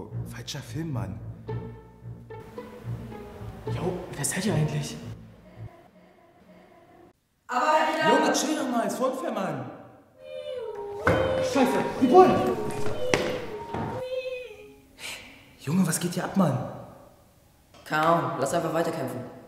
Jo, falscher Film, Mann. Jo, wer seid ihr eigentlich? Aber Junge, chill doch mal, ist unfair, Mann. Scheiße, die Bullen! Junge, was geht hier ab, Mann? Keine Ahnung, lass einfach weiterkämpfen.